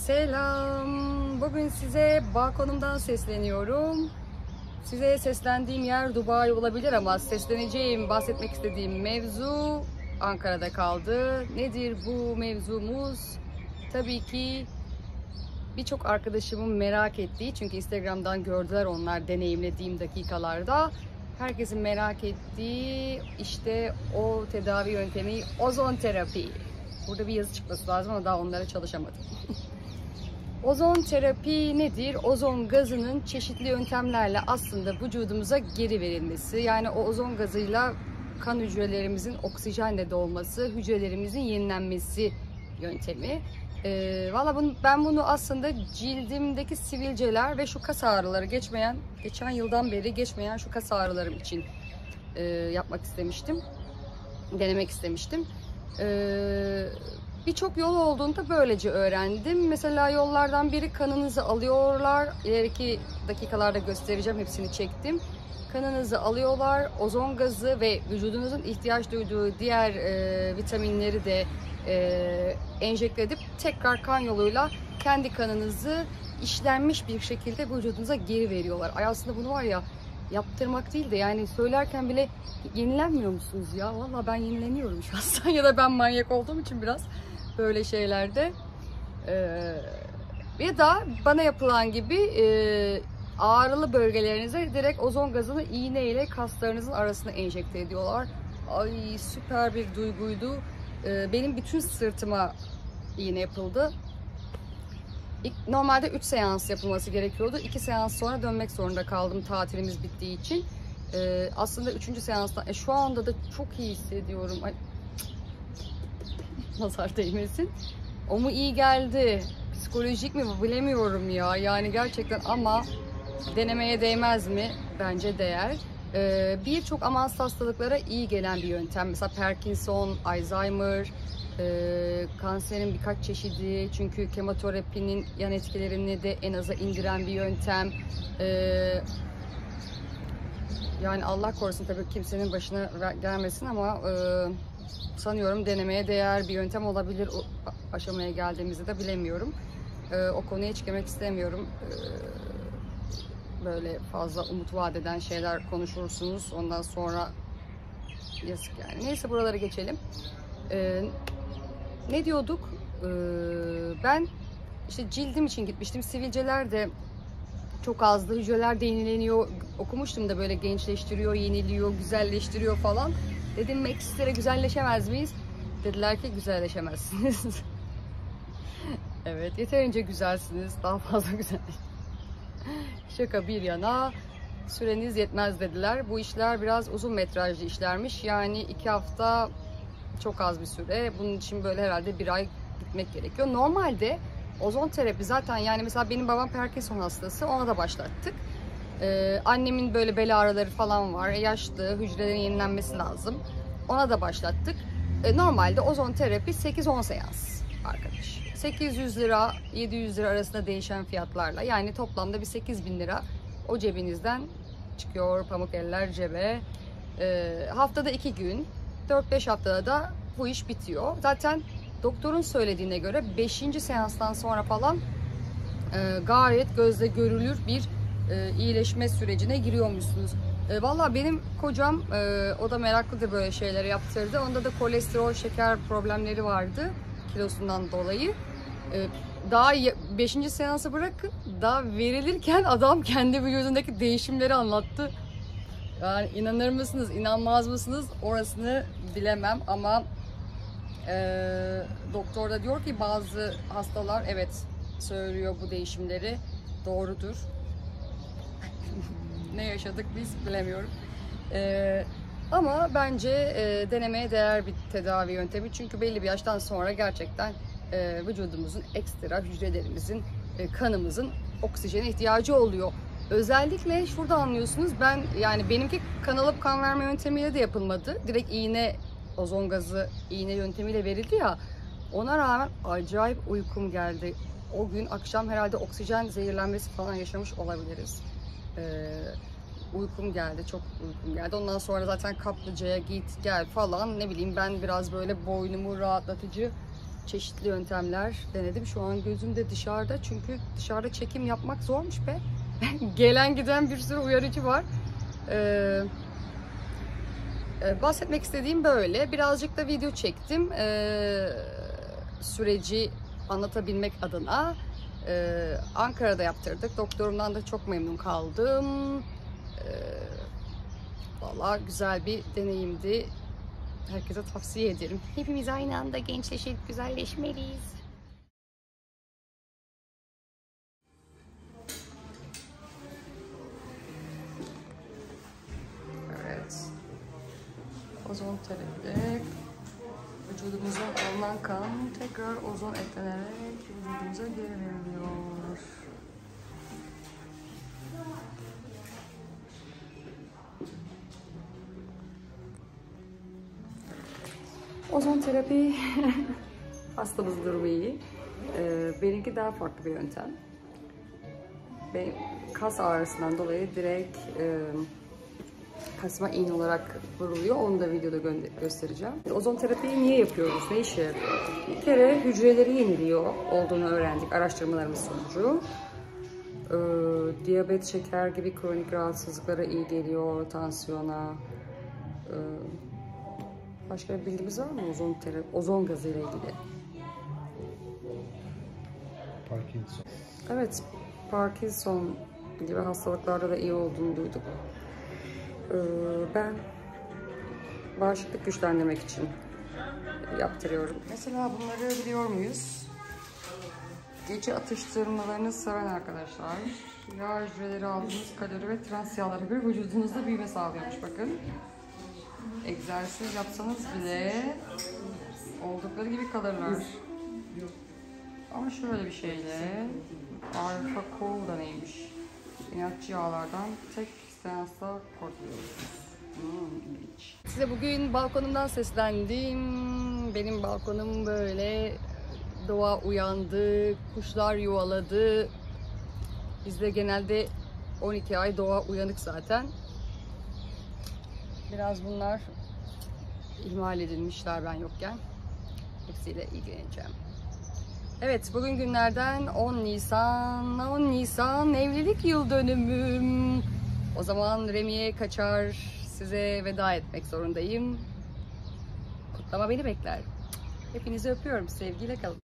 Selam. Bugün size balkonumdan sesleniyorum. Size seslendiğim yer Dubai olabilir ama sesleneceğim, bahsetmek istediğim mevzu Ankara'da kaldı. Nedir bu mevzumuz? Tabii ki birçok arkadaşımın merak ettiği, çünkü Instagram'dan gördüler onlar deneyimlediğim dakikalarda. Herkesin merak ettiği işte o tedavi yöntemi, ozon terapi. Burada bir yazı çıkması lazım ama daha onlara çalışamadım. Ozon terapi nedir? Ozon gazının çeşitli yöntemlerle aslında vücudumuza geri verilmesi. Yani o ozon gazıyla kan hücrelerimizin oksijenle dolması, hücrelerimizin yenilenmesi yöntemi. Ben bunu aslında cildimdeki sivilceler ve şu kas ağrıları geçen yıldan beri geçmeyen şu kas ağrılarım için yapmak istemiştim. Denemek istemiştim. Birçok yol olduğunu da böylece öğrendim. Mesela yollardan biri, kanınızı alıyorlar. İleriki dakikalarda göstereceğim, hepsini çektim. Kanınızı alıyorlar, ozon gazı ve vücudunuzun ihtiyaç duyduğu diğer vitaminleri de enjekte edip tekrar kan yoluyla kendi kanınızı işlenmiş bir şekilde vücudunuza geri veriyorlar. Ay aslında bunu var ya, yaptırmak değil de yani söylerken bile yenilenmiyor musunuz ya? Vallahi ben yenileniyorum şahsen ya da ben manyak olduğum için biraz böyle şeylerde. Ya da bana yapılan gibi ağrılı bölgelerinize direkt ozon gazını iğne ile kaslarınızın arasına enjekte ediyorlar. Ay süper bir duyguydu. Benim bütün sırtıma iğne yapıldı. Normalde 3 seans yapılması gerekiyordu. 2 seans sonra dönmek zorunda kaldım tatilimiz bittiği için. Aslında 3. seansta şu anda da çok iyi hissediyorum. Ay, nazar değmesin. O mu iyi geldi? Psikolojik mi bilemiyorum ya. Yani gerçekten, ama denemeye değmez mi? Bence değer. Birçok amansız hastalıklara iyi gelen bir yöntem. Mesela Parkinson, Alzheimer, kanserin birkaç çeşidi. Çünkü kemoterapinin yan etkilerini de en aza indiren bir yöntem. Yani Allah korusun tabii kimsenin başına gelmesin ama sanıyorum denemeye değer bir yöntem olabilir. O aşamaya geldiğimizde de bilemiyorum. O konuya hiç girmek istemiyorum. Böyle fazla umut vaat eden şeyler konuşursunuz. Ondan sonra yazık yani. Neyse, buralara geçelim. Ne diyorduk? Ben işte cildim için gitmiştim. Sivilceler de çok azdı. Hücreler de yenileniyor. Okumuştum da böyle gençleştiriyor, yeniliyor, güzelleştiriyor falan. Dedim ekstra güzelleşemez miyiz? Dediler ki güzelleşemezsiniz. Evet, yeterince güzelsiniz. Daha fazla güzelleş. Şaka bir yana, süreniz yetmez dediler. Bu işler biraz uzun metrajlı işlermiş. Yani 2 hafta çok az bir süre. Bunun için böyle herhalde 1 ay gitmek gerekiyor. Normalde ozon terapi zaten, yani mesela benim babam Parkinson hastası, ona da başlattık. Annemin böyle bel ağrıları falan var. Yaşlı, hücrelerin yenilenmesi lazım. Ona da başlattık. Normalde ozon terapi 8-10 seans arkadaş. 800 lira, 700 lira arasında değişen fiyatlarla. Yani toplamda bir 8.000 lira o cebinizden çıkıyor, pamuk eller cebe. Haftada 2 gün, 4-5 haftada da bu iş bitiyor. Zaten doktorun söylediğine göre 5. seanstan sonra falan gayet gözle görülür bir iyileşme sürecine giriyormuşsunuz. Vallahi benim kocam o da meraklıdır böyle şeyleri, yaptırdı. Onda da kolesterol, şeker problemleri vardı kilosundan dolayı. Daha 5. seansı bırakın, daha verilirken adam kendi vücudundaki değişimleri anlattı. Yani inanır mısınız, inanmaz mısınız orasını bilemem ama doktor da diyor ki bazı hastalar evet söylüyor bu değişimleri, doğrudur. Ne yaşadık biz bilemiyorum. Ama bence denemeye değer bir tedavi yöntemi. Çünkü belli bir yaştan sonra gerçekten vücudumuzun, ekstra hücrelerimizin, kanımızın oksijene ihtiyacı oluyor. Özellikle şurada anlıyorsunuz, yani benimki kan alıp kan verme yöntemiyle de yapılmadı. Direkt iğne, ozon gazı iğne yöntemiyle verildi ya. Ona rağmen acayip uykum geldi. O gün akşam herhalde oksijen zehirlenmesi falan yaşamış olabiliriz. Uykum geldi, çok uykum geldi. Ondan sonra zaten kaplıcaya git gel falan, ne bileyim, ben biraz böyle boynumu rahatlatıcı çeşitli yöntemler denedim. Şu an gözüm de dışarıda çünkü dışarıda çekim yapmak zormuş be. Gelen giden bir sürü uyarıcı var. Bahsetmek istediğim böyle. Birazcık da video çektim. Süreci anlatabilmek adına. Ankara'da yaptırdık. Doktorumdan da çok memnun kaldım. Vallahi güzel bir deneyimdi. Herkese tavsiye ederim. Hepimiz aynı anda gençleşip güzelleşmeliyiz. Evet. Ozon terapi. Vücudumuza alınan kan tekrar ozon eklenerek vücudumuza geri veriliyor. Ozon terapi hastamızın durumu iyi. Benimki daha farklı bir yöntem. Benim kas ağrısından dolayı direkt kasma iğne olarak vuruluyor. Onu da videoda göstereceğim. Ozon terapiyi niye yapıyoruz? Ne işe yarıyor? Bir kere hücreleri yeniliyor olduğunu öğrendik araştırmalarımız sonucu. Diyabet, şeker gibi kronik rahatsızlıklara iyi geliyor, tansiyona. Başka bir bilgimiz var mı ozon gazı ile ilgili? Parkinson. Evet, Parkinson gibi hastalıklarda da iyi olduğunu duyduk. Ben bağışıklık güçlendirmek için yaptırıyorum. Mesela bunları biliyor muyuz? Gece atıştırmalarını seven arkadaşlar. Yağ hücreleri aldığınız kalori ve trans yağları bir vücudunuzda büyüme sağlıyormuş bakın. Egzersiz yapsanız bile oldukları gibi kalırlar. Ama şöyle bir şeyle alfa kol da neymiş? İnatçı yağlardan tek seansta kurtuluyoruz. Size bugün balkonumdan seslendim. Benim balkonum böyle doğa uyandı, kuşlar yuvaladı. Bizde genelde 12 ay doğa uyanık zaten. Biraz bunlar ihmal edilmişler ben yokken. Hepsiyle ilgileneceğim. Evet, bugün günlerden 10 Nisan evlilik yıl dönümüm. O zaman Remi'ye kaçar, size veda etmek zorundayım. Kutlama beni bekler. Hepinizi öpüyorum, sevgiyle kalın.